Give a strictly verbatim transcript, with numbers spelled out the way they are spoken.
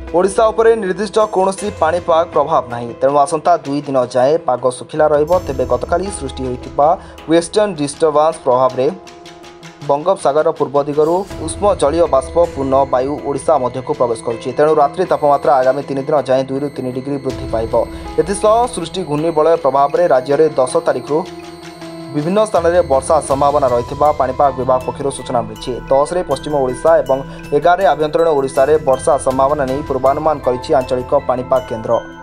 ओडिशा उपरे निर्दिष्ट कौनसी पाणीपाग प्रभाव नहीं, तेणु आसंता दुई दिन जाए पाग सुखिला रहिबो। तेबे गतकाली सृष्टि होइतिबा वेस्टर्न डिस्टर्बांस प्रभाव रे बंगोपसागर पूर्व दिगरु उष्म जलीय बाष्प पूर्ण वायु ओडिशा मध्यकु प्रवेश करुछि। तेणु रात्रि तापमात्रा आगामी तीन दिन जाए दुई रु तीन डिग्री वृद्धि पाइब। एथिसह सृष्टि घूर्णिबलय प्रभाव रे राज्य में दस तारिख रु विभिन्न स्थान में वर्षा संभावना रही पाणीपाग विभाग पक्षर सूचना मिली। दस रे पश्चिम ओडिशा और एगार आभ्यंतरीण ओडिशा रे वर्षा संभावना नहीं पूर्वानुमान करिछि आंचलिक पाणीपाग केन्द्र।